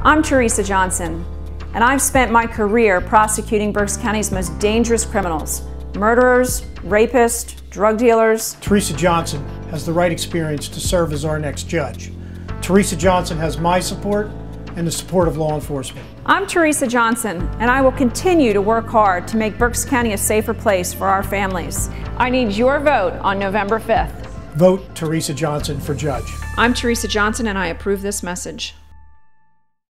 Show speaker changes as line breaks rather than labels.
I'm Theresa Johnson, and I've spent my career prosecuting Berks County's most dangerous criminals: murderers, rapists, drug dealers.
Theresa Johnson has the right experience to serve as our next judge. Theresa Johnson has my support and the support of law enforcement.
I'm Theresa Johnson, and I will continue to work hard to make Berks County a safer place for our families. I need your vote on November 5th.
Vote Theresa Johnson for judge.
I'm Theresa Johnson, and I approve this message.